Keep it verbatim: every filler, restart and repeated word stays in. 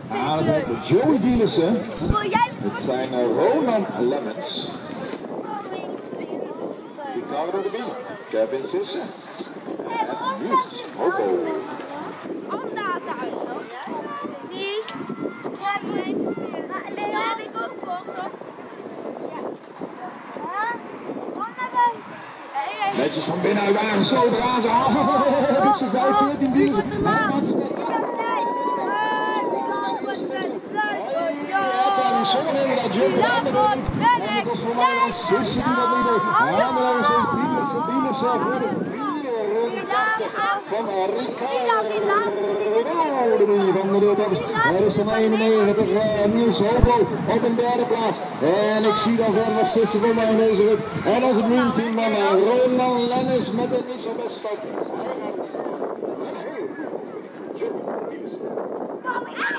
Ah, dat zijn Joey Dielissen. Het zijn uh, Ronan Lemmens. Ricardo de Wien. Kevin Sissen. En Niels Hobo. Netjes van binnenuit aangesloten, gaan ze aan. Het is vijf veertien Dielissen. Het was voor mij als Sissen die dat niet deed. Ja, maar dan is het Dielissen, Dielissen voor de drieëntachtig van Ricardo van de Roodhoppers. Er is dan eenennegentig Niels Hobo op een derde plaats. En ik zie dan verder nog Sissen voor mij in deze rit. En onze Dream Team man Ronan Lemmens met een niet zo best start. Een hele goede. Joey Dielissen.